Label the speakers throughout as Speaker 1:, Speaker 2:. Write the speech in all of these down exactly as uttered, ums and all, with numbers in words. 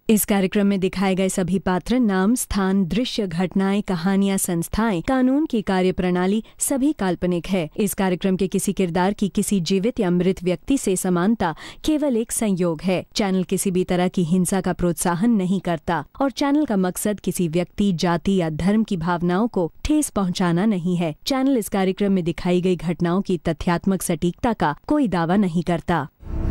Speaker 1: इस कार्यक्रम में दिखाए गए सभी पात्र, नाम, स्थान, दृश्य, घटनाएं, कहानियां, संस्थाएं, कानून की कार्यप्रणाली सभी काल्पनिक है। इस कार्यक्रम के किसी किरदार की किसी जीवित या मृत व्यक्ति से समानता केवल एक संयोग है। चैनल किसी भी तरह की हिंसा का प्रोत्साहन नहीं करता और चैनल का मकसद किसी व्यक्ति, जाति या धर्म की भावनाओं को ठेस पहुंचाना नहीं है। चैनल इस कार्यक्रम में दिखाई गई घटनाओं की तथ्यात्मक सटीकता का कोई दावा नहीं करता।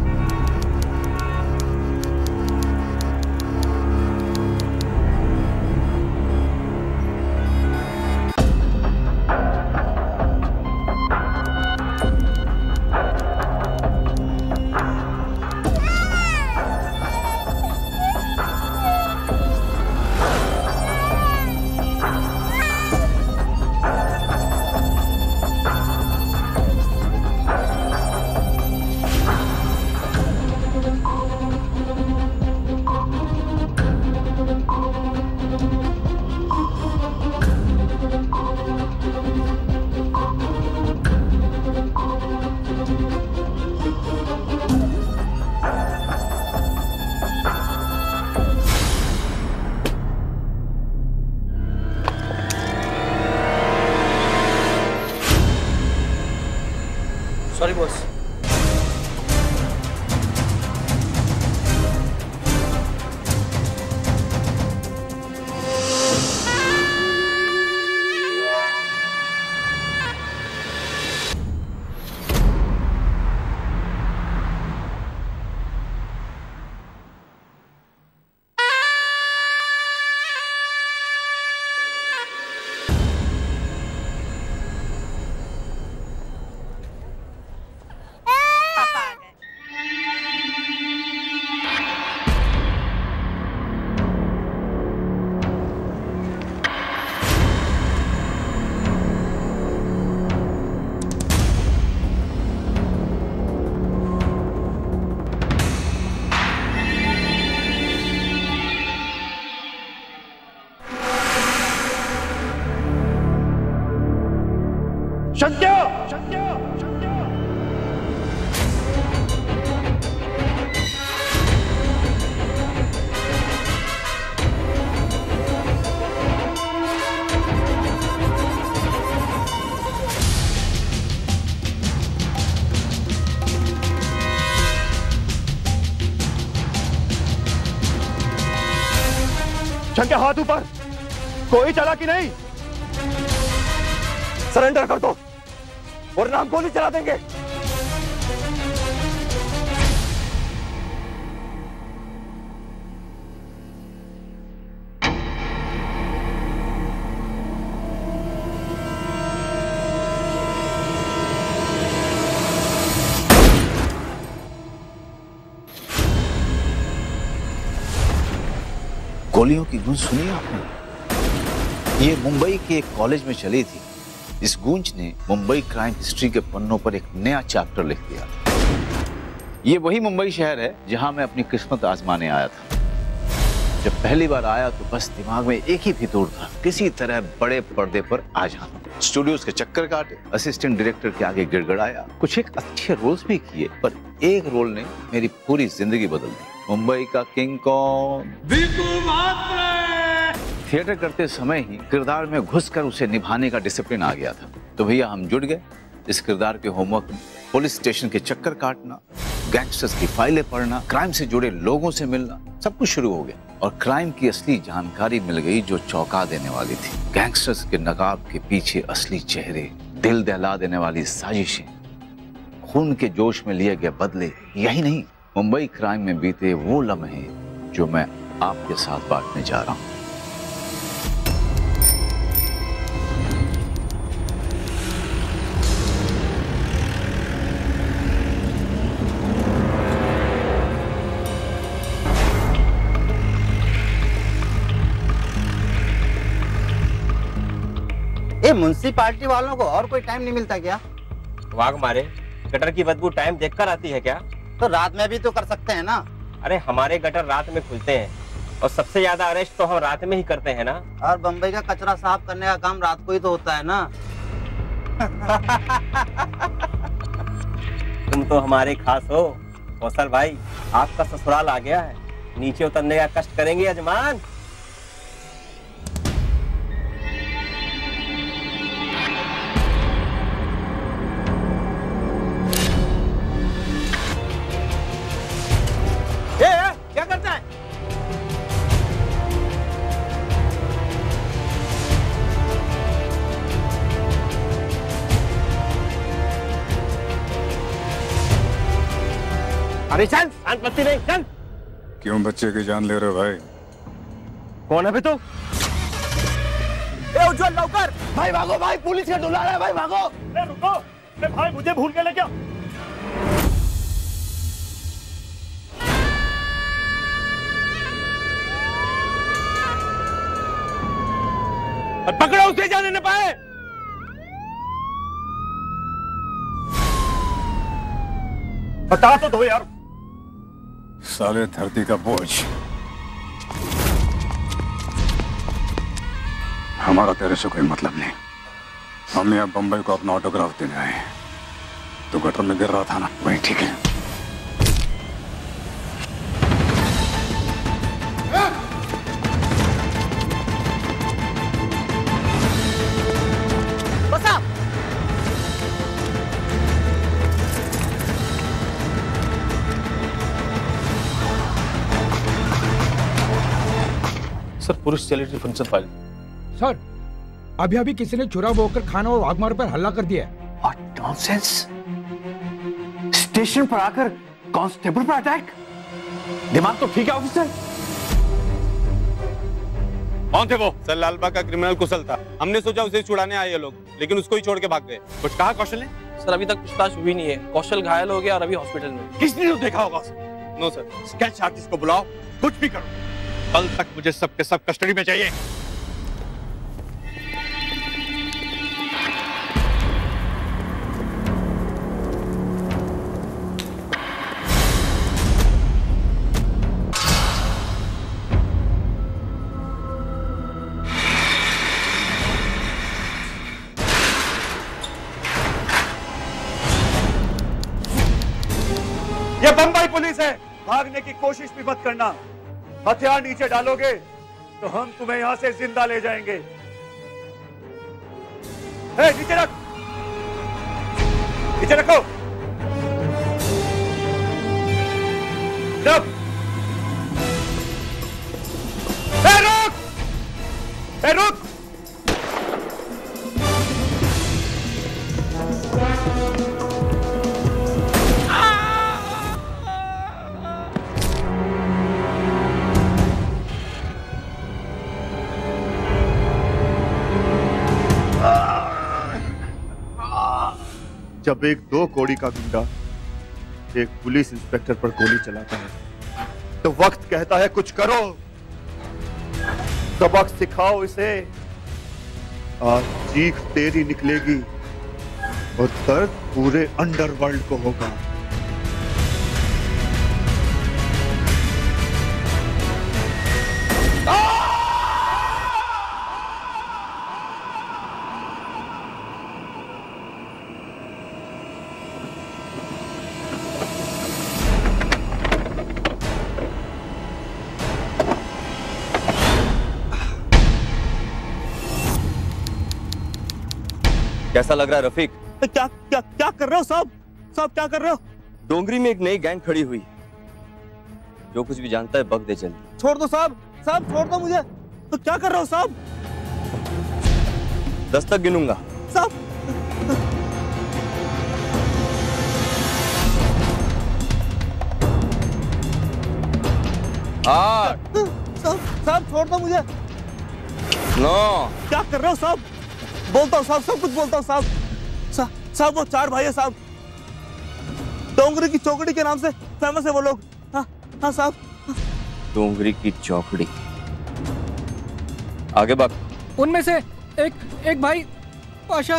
Speaker 2: Sorry boss.
Speaker 3: शंक्या! शंक्या! शंक्या! शंक्या, हाथ ऊपर। कोई चालाकी नहीं, सरेंडर कर दो वरना हम गोली चला देंगे।
Speaker 4: गोलियों की गूंज सुनी आपने? ये मुंबई के एक कॉलेज में चली थी। इस गूंज ने मुंबई क्राइम हिस्ट्री के पन्नों पर एक नया चैप्टर लिख दिया। ये वही मुंबई शहर है जहां मैं अपनी किस्मत आजमाने आया था। जब पहली बार आया तो बस दिमाग में एक ही फितूर था, किसी तरह बड़े पर्दे पर आ जाना। स्टूडियोज के चक्कर काटे, असिस्टेंट डायरेक्टर के आगे गिड़गड़ाया, कुछ एक अच्छे रोल्स भी किए, पर एक रोल ने मेरी पूरी जिंदगी बदल दी। मुंबई का किंग कौन? थिएटर करते समय ही किरदार में घुसकर उसे निभाने का डिसिप्लिन आ गया था। तो भैया हम जुट गए इस किरदार के होमवर्क में। पुलिस स्टेशन के चक्कर काटना, गैंगस्टर्स की फाइलें पढ़ना, क्राइम से जुड़े लोगों से मिलना, सब कुछ शुरू हो गया और क्राइम की असली जानकारी मिल गई जो चौंका देने वाली थी। गैंगस्टर्स के नकाब के पीछे असली चेहरे, दिल दहला देने वाली साजिशें, खून के जोश में लिए गए बदले, यही नहीं मुंबई क्राइम में बीते वो लम्हे जो मैं आपके साथ बांटने जा रहा हूं।
Speaker 5: ये म्युनिसिपैलिटी वालों को और कोई टाइम नहीं मिलता क्या?
Speaker 2: वाघ मारे, गटर की बदबू टाइम देखकर आती है क्या?
Speaker 5: तो रात में भी तो कर सकते हैं ना।
Speaker 2: अरे हमारे गटर रात में खुलते हैं और सबसे ज्यादा अरेस्ट तो हम रात में ही करते हैं ना।
Speaker 5: और बम्बई का कचरा साफ करने का काम रात को ही तो होता है ना।
Speaker 2: तुम तो हमारे खास हो कौशल भाई, आपका ससुराल आ गया है। नीचे उतरने का कष्ट करेंगे यजमान।
Speaker 3: ए, ए, क्या करता है?
Speaker 2: अरे चल, शांति नहीं, चल।
Speaker 6: क्यों बच्चे की जान ले रहे हो भाई?
Speaker 2: कौन है बे तू?
Speaker 3: ए उज्जवल लौकर! भाई भागो भाई, पुलिस का डुला रहा है भाई, भागो! ए रुको, ए भाई मुझे भूल गए क्या? और पकड़ो उसे, जाने न पाए। बता तो दो यार।
Speaker 6: साले धरती का बोझ। हमारा तेरे से कोई मतलब नहीं। हम यहाँ बंबई को अपना ऑटोग्राफ देने आए। तो गटर में गिर रहा था ना, वही ठीक है।
Speaker 3: बसा।
Speaker 7: सर, पुरुष चैरिटी फंक्शन फाइल।
Speaker 8: सर, अभी अभी किसी ने चुरा होकर खाना और वाघमार पर हमला कर दिया है।
Speaker 4: What nonsense? स्टेशन पर आकर कांस्टेबल पर अटैक? दिमाग तो ठीक है ऑफिसर?
Speaker 7: कौन थे वो? सर, लालबाग का क्रिमिनल कुशल था। हमने सोचा उसे छुड़ाने आए ये लोग, लेकिन उसको ही छोड़ के भाग गए। कुछ कहा कौशल ने?
Speaker 9: सर, अभी तक पूछताछ हुई नहीं है। कौशल घायल हो गया और अभी हॉस्पिटल में।
Speaker 7: किसने तो देखा होगा उसे? No sir. स्केच आर्टिस्ट को बुलाओ, कुछ भी करो, कल तक मुझे सबके सब कस्टडी में चाहिए।
Speaker 3: ये बंबई पुलिस है, भागने की कोशिश भी मत करना। हथियार नीचे डालोगे तो हम तुम्हें यहां से जिंदा ले जाएंगे। ए, नीचे रख, नीचे रखो। जब ए रुक, ए रुक। जब एक दो कौड़ी का गुंडा एक पुलिस इंस्पेक्टर पर गोली चलाता है तो वक्त कहता है कुछ करो, सबक सिखाओ इसे। आज चीख तेरी निकलेगी और दर्द पूरे अंडरवर्ल्ड को होगा।
Speaker 2: कैसा लग रहा है रफीक?
Speaker 3: क्या क्या क्या कर रहे हो साहब? साहब क्या कर रहे हो?
Speaker 2: डोंगरी में एक नई गैंग खड़ी हुई। जो कुछ भी जानता है बग दे जल्दी।
Speaker 3: छोड़ दो साहब, साहब छोड़ दो मुझे। तो क्या कर रहे हो साहब?
Speaker 2: दस तक गिनूंगा
Speaker 3: साहब।
Speaker 2: आठ।
Speaker 3: साहब साहब छोड़ दो मुझे।
Speaker 2: नौ।
Speaker 3: क्या कर रहे हो साहब? बोलता हूँ साहब, सब कुछ बोलता हूँ साहब। सा, साहब वो चार भाई है साहब, डोंगरी की चौकड़ी के नाम से फेमस है वो लोग। हाँ हाँ साहब।
Speaker 2: डोंगरी की चौकड़ी, आगे बात।
Speaker 8: उनमें से एक एक भाई पाशा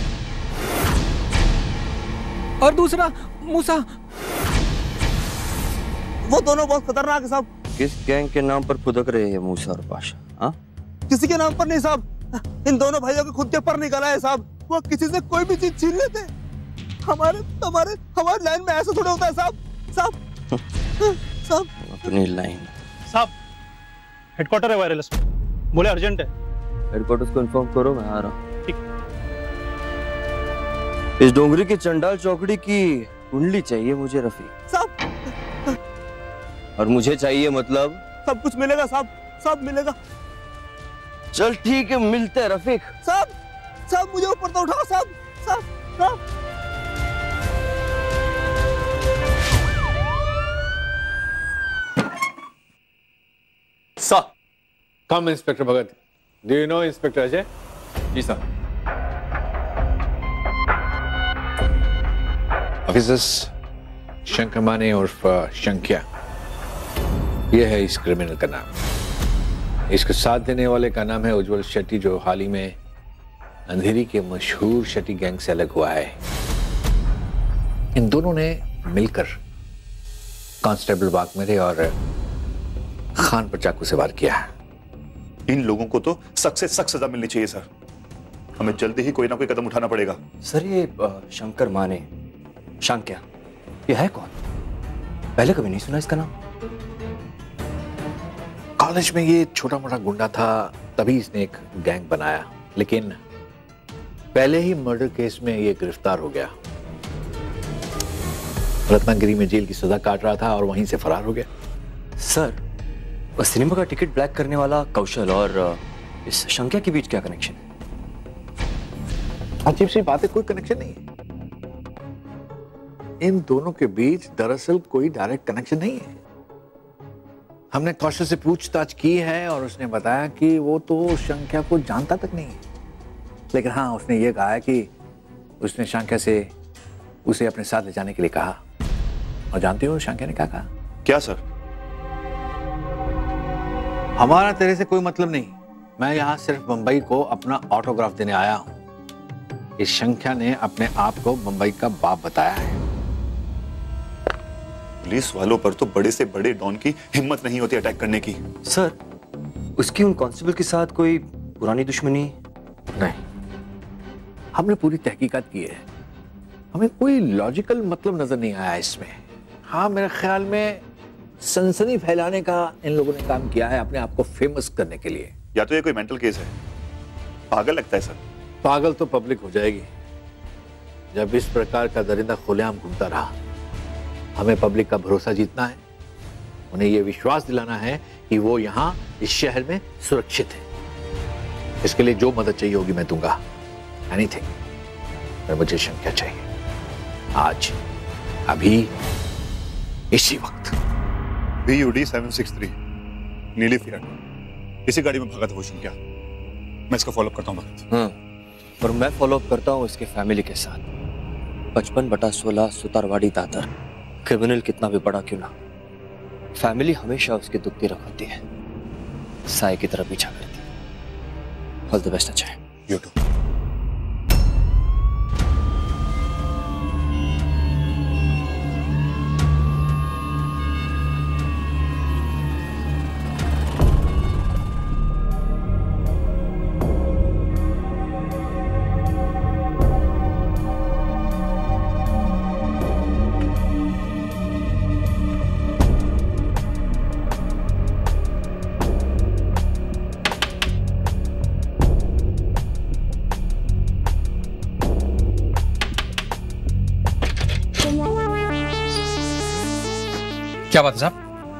Speaker 8: और दूसरा मूसा।
Speaker 3: वो दोनों बहुत खतरनाक है साहब।
Speaker 2: किस गैंग के नाम पर फुदक रहे हैं मूसा और पाशा? हाँ,
Speaker 3: किसी के नाम पर नहीं साहब, इन दोनों भाइयों के खुद के पर निकला है साहब। वो किसी से कोई भी चीज छीन लेते। हमारे हमारे हमारे लाइन में ऐसा थोड़ा होता है साहब। साहब साहब
Speaker 2: अपनी लाइन
Speaker 3: साहब हेडक्वार्टर है वायरलेस में, बोले अर्जेंट है।
Speaker 10: हेडक्वार्टर्स को इन्फॉर्म करो, मैं आ रहा हूँ।
Speaker 3: ठीक।
Speaker 10: इस डोंगरी की चंडाल चौकड़ी की कुंडली चाहिए मुझे रफीक
Speaker 3: साहब।
Speaker 10: और मुझे चाहिए मतलब
Speaker 3: सब कुछ मिलेगा साहब, सब मिलेगा।
Speaker 10: चल ठीक है, मिलते हैं रफीक।
Speaker 3: साहब साहब मुझे ऊपर तो उठाओ साहब, साहब साहब।
Speaker 11: Sir, come inspector Bhagat. Do you know inspector Ajay? जी सर।
Speaker 4: ऑफिसर्स, शंकर माने उर्फ शंक्या, यह है इस क्रिमिनल का नाम। इसके साथ देने वाले का नाम है उज्जवल शेट्टी, जो हाल ही में अंधेरी के मशहूर शेट्टी गैंग से अलग हुआ है। इन दोनों ने मिलकर कांस्टेबल बाग मेरे और खान पर चाकू से वार किया है।
Speaker 12: इन लोगों को तो सख्त से सख्त सजा मिलनी चाहिए सर। हमें जल्दी ही कोई ना कोई कदम उठाना पड़ेगा।
Speaker 10: सर ये शंकर माने, शांक्या, ये है कौन? पहले कभी नहीं सुना इसका नाम।
Speaker 4: कॉलेज में ये छोटा मोटा गुंडा था, तभी इसने एक गैंग बनाया, लेकिन पहले ही मर्डर केस में ये गिरफ्तार हो गया। रत्नागिरी में जेल की सजा काट रहा था और वहीं से फरार हो गया।
Speaker 10: सर, सिनेमा का टिकट ब्लैक करने वाला कौशल और इस शंक्या के बीच क्या कनेक्शन है?
Speaker 4: अजीब सी बात है, कोई कनेक्शन नहीं है। इन दोनों के बीच दरअसल कोई डायरेक्ट कनेक्शन नहीं है। हमने कौशल से पूछताछ की है और उसने बताया कि वो तो शंक्या को जानता तक नहीं है, लेकिन हाँ, उसने ये कहा है कि उसने शंक्या से उसे अपने साथ ले जाने के लिए कहा। और जानती हो शंक्या ने क्या कहा?
Speaker 12: क्या सर?
Speaker 4: हमारा तेरे से कोई मतलब नहीं, मैं यहां सिर्फ मुंबई को अपना ऑटोग्राफ देने आया हूं। इस शंक्या ने अपने आप को मुंबई का बाप बताया है।
Speaker 12: पुलिस वालों पर तो बड़े से बड़े डॉन की हिम्मत नहीं होती अटैक करने की।
Speaker 10: सर, उसकी उन कांस्टेबल के साथ कोई पुरानी दुश्मनी?
Speaker 4: नहीं, हमने पूरी तहकीकात की है, हमें कोई लॉजिकल मतलब नजर नहीं आया इसमें। हाँ, मेरे ख्याल में सनसनी फैलाने का इन लोगों ने काम किया है, अपने आप को फेमस करने के लिए।
Speaker 12: या तो ये कोई मेंटल केस है। पागल लगता है सर।
Speaker 4: पागल तो पब्लिक हो जाएगी जब इस प्रकार का दरिंदा खुलेआम घूमता रहा। हमें पब्लिक का भरोसा जीतना है, उन्हें यह विश्वास दिलाना है कि वो यहाँ इस शहर में सुरक्षित है। इसके लिए जो मदद चाहिए होगी मैं दूंगा, एनीथिंग। पर मुझे शंक्या चाहिए, आज, अभी, इसी वक्त।
Speaker 12: B U D seven six three नीली फियाट, इसी गाड़ी में भागा था वो शंक्या। मैं इसका फॉलोअप करता हूँ भगत।
Speaker 10: हाँ, और मैं फॉलोअप करता हूँ इसके फैमिली के साथ। पचपन बटा सोलह सुतारवाड़ी दादर। क्रिमिनल कितना भी बड़ा क्यों ना, फैमिली हमेशा उसकी दुखती रखती है, साय की तरह पीछा करती है। All the best Ajay.
Speaker 12: You too.
Speaker 8: क्या बात है साहब?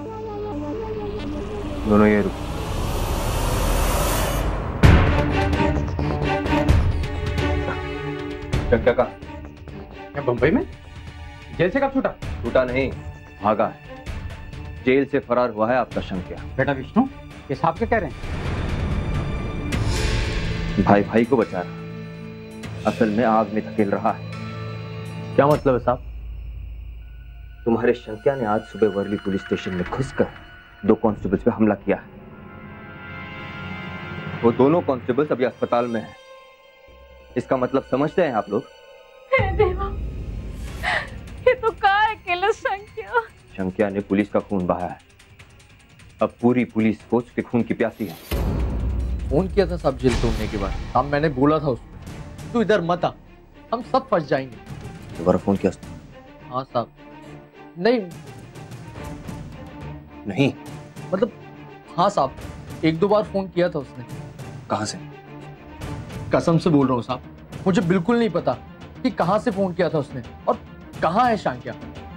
Speaker 10: दोनों ये रुक।
Speaker 5: शंक्या का
Speaker 8: क्या बंबई में? जेल से कब छूटा?
Speaker 5: छूटा नहीं, भागा है। जेल से फरार हुआ है आपका शंक्या।
Speaker 8: बेटा विष्णु, ये साहब क्या कह रहे हैं?
Speaker 5: भाई भाई को बचा रहा, असल में आग में धकेल रहा है।
Speaker 10: क्या मतलब है साहब?
Speaker 5: तुम्हारे शंक्या ने आज सुबह वर्ली पुलिस स्टेशन में घुसकर दो कांस्टेबल्स पे हमला किया है। वो दोनों कांस्टेबल्स अभी अस्पताल में हैं। इसका मतलब समझते हैं आप लोग?
Speaker 13: हे देवा, ये तो कहाँ है अकेला शंक्या?
Speaker 5: शंक्या ने पुलिस का खून बहाया है। अब पूरी पुलिस को उसके खून की प्यासी है।
Speaker 9: फोन किया था साहब जेल तोड़ने के बाद। हम मैंने बोला था उसको, तू इधर मत आ, हम सब फंस जाएंगे।
Speaker 5: दोबारा फोन किया?
Speaker 9: हाँ साहब। नहीं
Speaker 5: नहीं,
Speaker 9: मतलब हाँ साहब, एक दो बार फोन किया था उसने।
Speaker 4: कहाँ से?
Speaker 9: कसम से बोल रहा हूँ साहब, मुझे बिल्कुल नहीं पता कि कहाँ से फोन किया था उसने और कहाँ है शांक्या।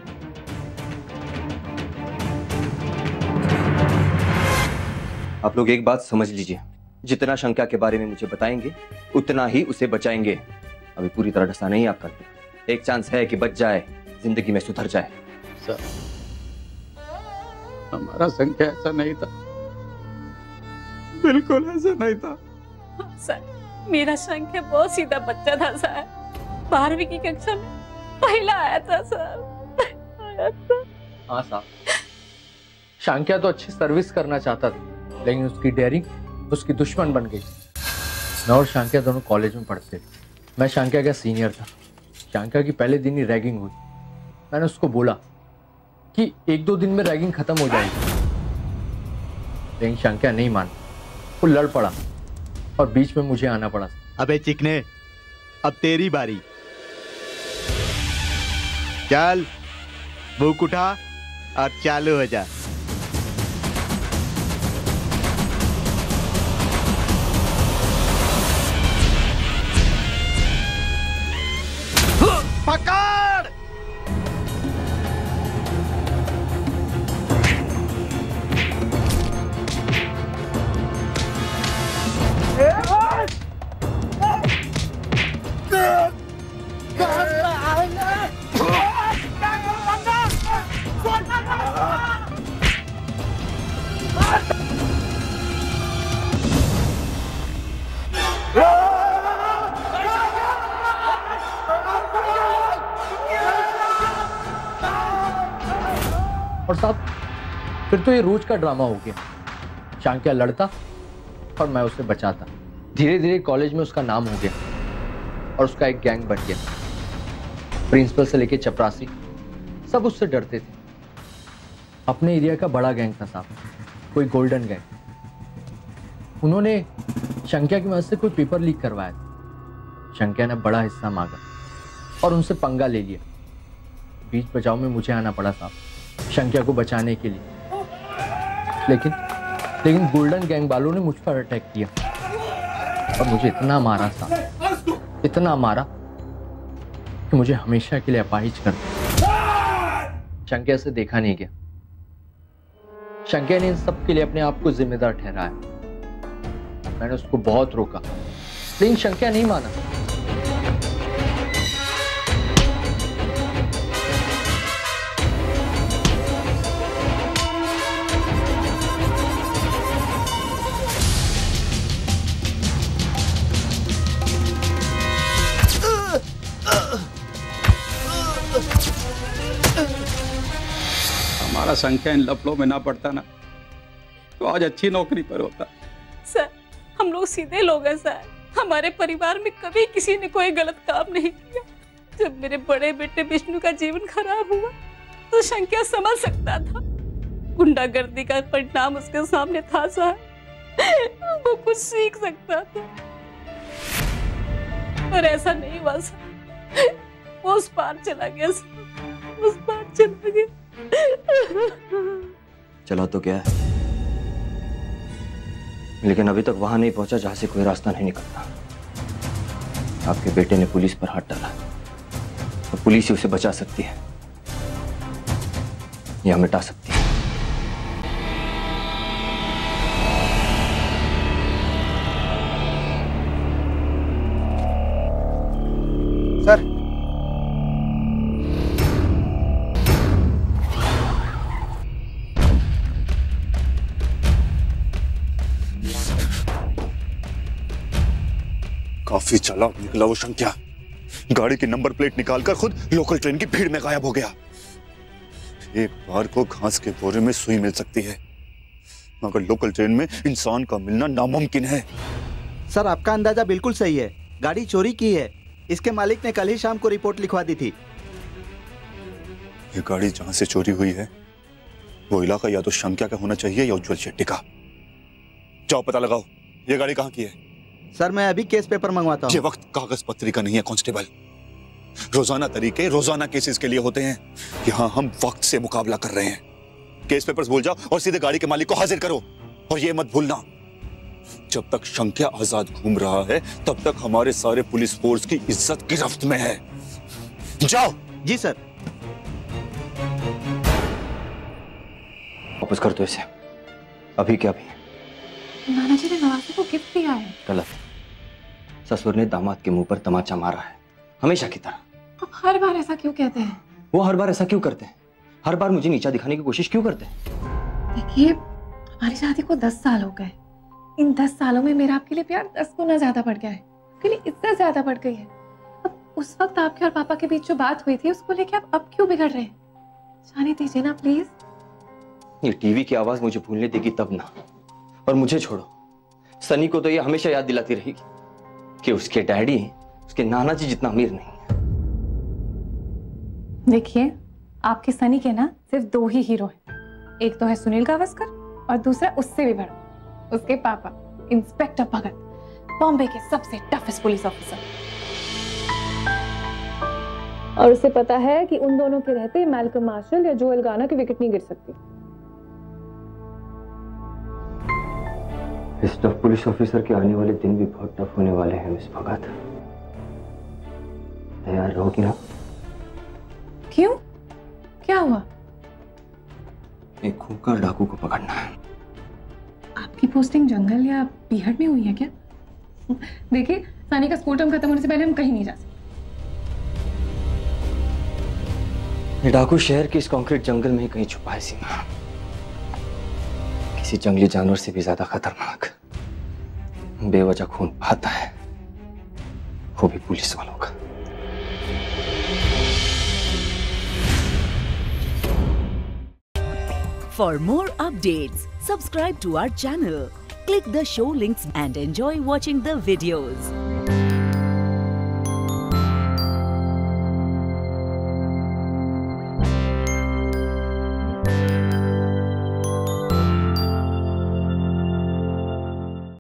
Speaker 5: आप लोग एक बात समझ लीजिए, जितना शंक्या के बारे में मुझे बताएंगे उतना ही उसे बचाएंगे। अभी पूरी तरह ढसा नहीं आप करते, एक चांस है कि बच जाए, जिंदगी में सुधर जाए।
Speaker 11: सर, हमारा शंक्या ऐसा नहीं था, बिल्कुल ऐसा नहीं था।
Speaker 13: सर, मेरा शंक्या बहुत सीधा बच्चा था सर, बारहवीं की कक्षा में पहला आया था सर, आया था।
Speaker 9: हाँ साहब, शांक्या तो अच्छी सर्विस करना चाहता था, लेकिन उसकी डेयरिंग उसकी दुश्मन बन गई। मैं और शांक्या दोनों कॉलेज में पढ़ते थे। मैं शांक्या का सीनियर था। शांक्या की पहले दिन ही रैगिंग हुई। मैंने उसको बोला कि एक दो दिन में रैगिंग खत्म हो जाएगी, लेकिन शांक्या नहीं मान, वो लड़ पड़ा और बीच में मुझे आना पड़ा।
Speaker 14: अबे चिकने, अब तेरी बारी। चल बुक उठा और चालू हो जा। पकड़!
Speaker 9: और साहब, फिर तो ये रोज का ड्रामा हो गया। शांक्या लड़ता और मैं उसे बचाता। धीरे धीरे कॉलेज में उसका नाम हो गया और उसका एक गैंग बन गया। प्रिंसिपल से लेके चपरासी सब उससे डरते थे। अपने एरिया का बड़ा गैंग था साहब, कोई गोल्डन गैंग। उन्होंने शंक्या की मदद से कोई पेपर लीक करवाया था। शंक्या ने बड़ा हिस्सा मांगा और उनसे पंगा ले लिया। बीच बचाव में मुझे आना पड़ा साहब, शंक्या को बचाने के लिए। लेकिन लेकिन गोल्डन गैंग वालों ने मुझ पर अटैक किया और मुझे इतना मारा साहब, इतना मारा कि मुझे हमेशा के लिए अपाहिज कर दिया। शंक्या से देखा नहीं गया। शंक्या ने इन सब के लिए अपने आप को जिम्मेदार ठहराया। मैंने उसको बहुत रोका, लेकिन शंक्या नहीं माना।
Speaker 11: हमारा शंक्या इन लफड़ों में ना पड़ता ना तो आज अच्छी नौकरी पर होता।
Speaker 13: सर, हम लोग सीधे लोग हैं सर, हमारे परिवार में कभी किसी ने कोई गलत काम नहीं किया। जब मेरे बड़े बेटे विष्णु का जीवन खराब हुआ तो शंक्या समझ सकता था। गुंडागर्दी का परिणाम उसके सामने था सर, वो कुछ सीख सकता था, पर ऐसा नहीं हुआ सर। वो उस पार चला गया सर, उस पार चला गया।
Speaker 5: चला तो क्या है, लेकिन अभी तक वहां नहीं पहुंचा जहां से कोई रास्ता नहीं निकलता। आपके बेटे ने पुलिस पर हाथ डाला तो पुलिस ही उसे बचा सकती है या मिटा सकती है।
Speaker 14: सर,
Speaker 12: काफी चालाक निकला वो शंक्या। गाड़ी की नंबर प्लेट निकालकर खुद लोकल ट्रेन की भीड़ में गायब हो गया। एक बार को घास के बोरे में सुई मिल सकती है, मगर लोकल ट्रेन में इंसान का मिलना नामुमकिन है।
Speaker 14: सर, आपका अंदाजा बिल्कुल सही है। गाड़ी चोरी की है। इसके मालिक ने कल ही शाम को रिपोर्ट लिखवा दी थी।
Speaker 12: ये गाड़ी जहां से चोरी हुई है वो इलाका या तो शंक्या का होना चाहिए या उज्जवल शेट्टी का। जाओ पता लगाओ ये गाड़ी कहाँ की है।
Speaker 14: सर, मैं अभी केस पेपर मंगवाता हूँ।
Speaker 12: ये वक्त कागज पत्री का नहीं है कांस्टेबल। रोजाना तरीके रोजाना केसेस के लिए होते हैं। यहाँ हम वक्त से मुकाबला कर रहे हैं। केस पेपर्स भूल जाओ और सीधे गाड़ी के मालिक को हाजिर करो। और ये मत भूलना, जब तक शंक्या आजाद घूम रहा है तब तक हमारे सारे पुलिस फोर्स की इज्जत गिरफ्त में है। जाओ।
Speaker 14: जी सर।
Speaker 5: वापस कर दो इसे, अभी क्या अभी।
Speaker 15: नाना जी ने नवासे को गिफ्ट दिया है।
Speaker 5: गलत। ससुर ने दामाद के मुंह पर तमाचा मारा है, हमेशा की तरह।
Speaker 15: आप हर बार ऐसा क्यों कहते हैं?
Speaker 5: वो हर बार ऐसा क्यों करते हैं? हर बार मुझे नीचा दिखाने की कोशिश क्यों करते हैं?
Speaker 15: देखिए, हमारी शादी को दस साल हो गए। इन दस सालों में मेरा आपके लिए प्यार दस गुना ज्यादा बढ़ गया है, आपके लिए इतना ज्यादा बढ़ गई है। अब उस वक्त आपके और पापा के बीच जो बात हुई थी उसको लेके आप अब क्यों बिगड़ रहे हैं? जाने दीजिए ना प्लीज।
Speaker 5: ये टीवी की आवाज मुझे भूलने देगी तब ना। और मुझे छोड़ो, सनी को तो ये हमेशा याद दिलाती रहेगी कि उसके डैडी उसके नाना जी जितना अमीर नहीं है।
Speaker 15: देखिए, आपके सनी के ना सिर्फ दो ही हीरो हैं। एक तो है सुनील गावस्कर और दूसरा उससे भी बड़ा, उसके पापा इंस्पेक्टर भगत, बॉम्बे के सबसे टफेस्ट पुलिस ऑफिसर। और उसे पता है कि उन दोनों के रहते मैल्कम मार्शल या जोएल गार्नर की विकेट नहीं गिर सकती।
Speaker 5: इस टफ पुलिस ऑफिसर के आने वाले दिन भी बहुत टफ होने वाले हैं मिस भगत, तैयार रहोगी ना?
Speaker 15: क्यों, क्या हुआ?
Speaker 5: एक खूंखार डाकू को पकड़ना है।
Speaker 15: आपकी पोस्टिंग जंगल या पीहट में हुई है क्या? देखिए, सनी का स्कूल टर्म खत्म होने से पहले हम कहीं नहीं जा सकते।
Speaker 5: ये डाकू शहर के इस कंक्रीट जंगल में ही कहीं छुपा है सीमा। किसी जंगली जानवर से भी ज्यादा खतरनाक बेवजह खून बहाता है, वो भी पुलिस वालों का।
Speaker 16: For more updates, subscribe to our channel, click the show links and enjoy watching the videos.